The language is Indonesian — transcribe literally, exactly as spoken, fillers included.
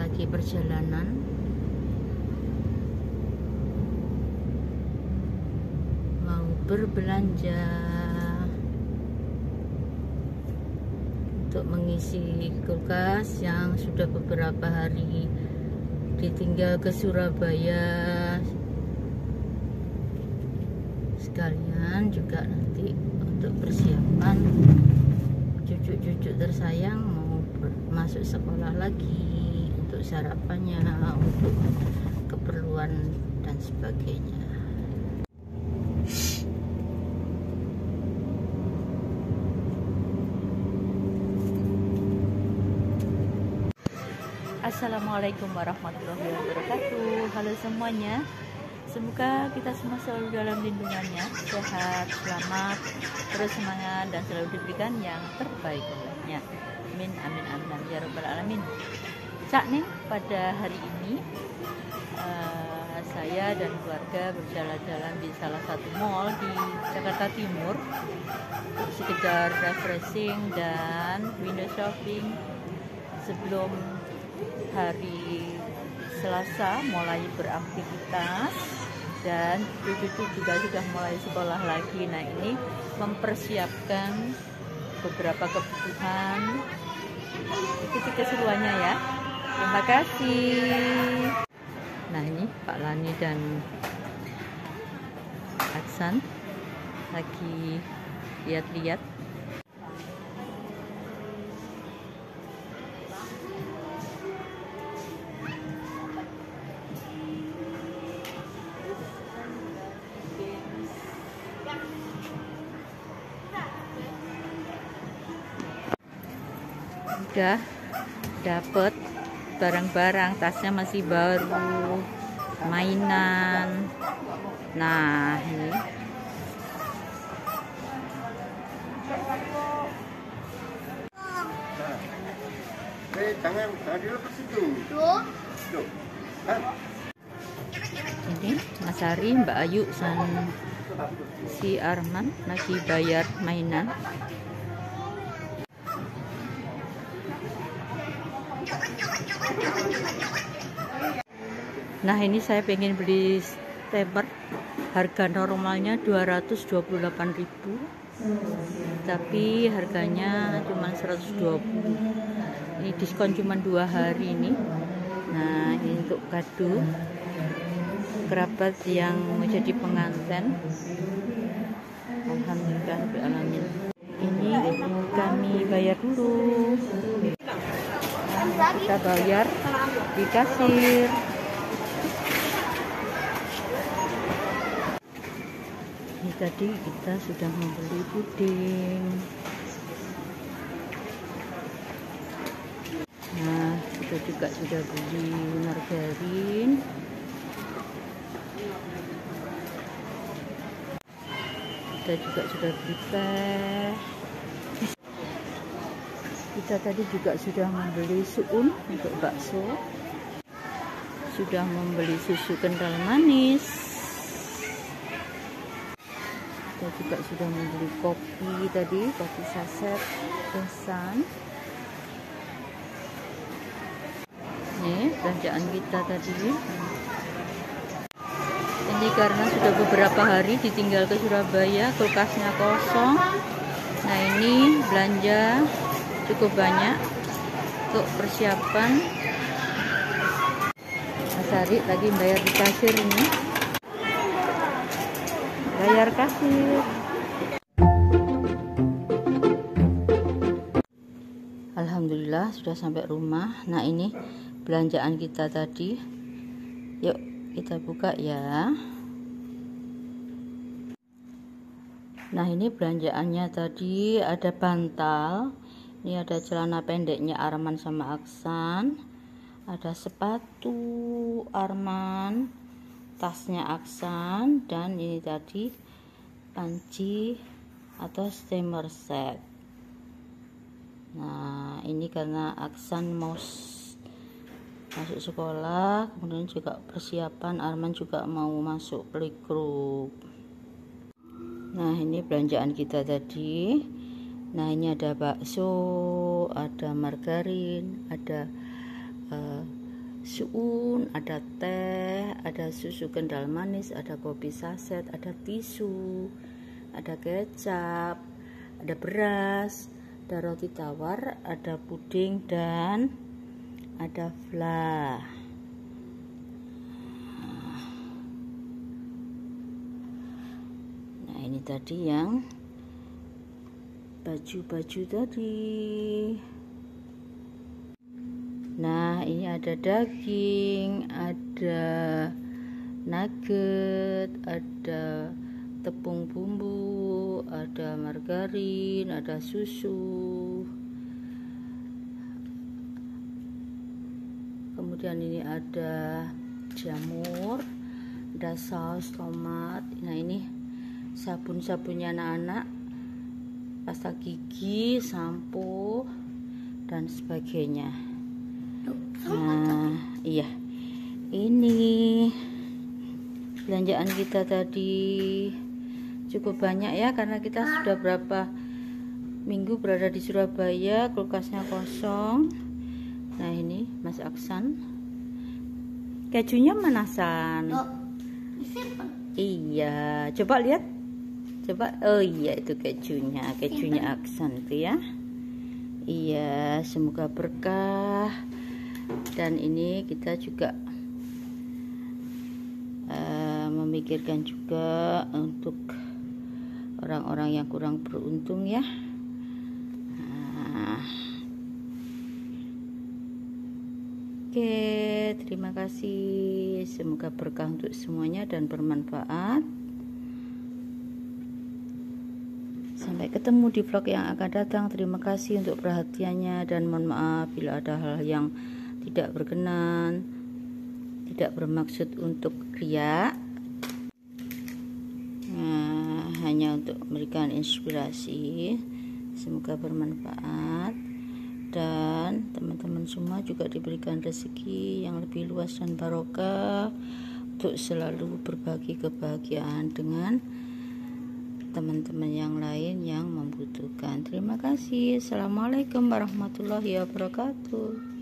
lagi perjalanan. Mau berbelanja untuk mengisi kulkas yang sudah beberapa hari ditinggal ke Surabaya. Sekalian juga nanti untuk persiapan cucu-cucu tersayang mau masuk sekolah lagi, untuk sarapannya, untuk keperluan dan sebagainya. Assalamualaikum warahmatullahi wabarakatuh. Halo semuanya, semoga kita semua selalu dalam lindungannya, sehat, selamat, terus semangat, dan selalu diberikan yang terbaik olehnya. Amin, amin, amin, ya rabbal alamin. Cak nih, pada hari ini uh, saya dan keluarga berjalan-jalan di salah satu mall di Jakarta Timur untuk sekedar refreshing dan window shopping sebelum hari Selasa mulai beraktivitas dan cucu-cucu juga sudah mulai sekolah lagi. Nah, ini mempersiapkan beberapa kebutuhan. Ikuti keseruannya ya. Terima kasih. Nah, ini Pak Lani dan Aksan lagi lihat-lihat. Udah dapet barang-barang, tasnya masih baru, mainan. Nah, ini Eh, jangan, jangan dilepas itu. ini Mas Ari, Mbak Ayu, dan si Arman lagi bayar mainan. Nah, ini saya pengen beli steamer, harga normalnya dua ratus dua puluh delapan ribu, tapi harganya cuma seratus dua puluh. Ini diskon cuma dua hari ini. Nah, ini untuk kado kerabat yang mau jadi pengantin. Alhamdulillah alamin. Ini kami bayar dulu. Kita bayar di kasir. Ini tadi kita sudah membeli puding. Nah, kita juga sudah beli margarin. Kita juga sudah beli teh. Kita tadi juga sudah membeli suun untuk bakso. Sudah membeli susu kental manis. Kita juga sudah membeli kopi tadi, kopi saset instan. Nih belanjaan kita tadi. Ini karena sudah beberapa hari ditinggal ke Surabaya, kulkasnya kosong. Nah, ini belanja cukup banyak untuk persiapan. Mas Ari lagi bayar di kasir ini. Bayar kasir. Alhamdulillah sudah sampai rumah. Nah, ini belanjaan kita tadi. Yuk kita buka ya. Nah, ini belanjaannya tadi, ada bantal. Ini ada celana pendeknya Arman sama Aksan. Ada sepatu Arman, tasnya Aksan, dan ini tadi panci atau steamer set. Nah, ini karena Aksan mau masuk sekolah, kemudian juga persiapan Arman juga mau masuk playgroup. Nah, ini belanjaan kita tadi. Nah, ini ada bakso, ada margarin, ada uh, suun, ada teh, ada susu kental manis, ada kopi saset, ada tisu, ada kecap, ada beras, ada roti tawar, ada puding, dan ada fla. Nah, ini tadi yang baju-baju tadi. Nah, ini ada daging, ada nugget, ada tepung bumbu, ada margarin, ada susu. Kemudian ini ada jamur, ada saus tomat. Nah, ini sabun-sabunnya anak-anak, pasta gigi, sampo, dan sebagainya. Nah, iya, ini belanjaan kita tadi cukup banyak ya, karena kita sudah berapa minggu berada di Surabaya, kulkasnya kosong. Nah, ini Mas Aksan, kejunya mana San? Iya, coba lihat, coba. Oh iya, itu kejunya, kejunya Aksan itu ya. Iya, semoga berkah. Dan ini kita juga uh, memikirkan juga untuk orang-orang yang kurang beruntung ya. Nah, oke, terima kasih. Semoga berkah untuk semuanya dan bermanfaat. Sampai ketemu di vlog yang akan datang. Terima kasih untuk perhatiannya dan mohon maaf bila ada hal yang tidak berkenan, tidak bermaksud untuk riak, nah, hanya untuk memberikan inspirasi. Semoga bermanfaat dan teman-teman semua juga diberikan rezeki yang lebih luas dan barokah untuk selalu berbagi kebahagiaan dengan teman-teman yang lain yang membutuhkan. Terima kasih. Assalamualaikum warahmatullahi wabarakatuh.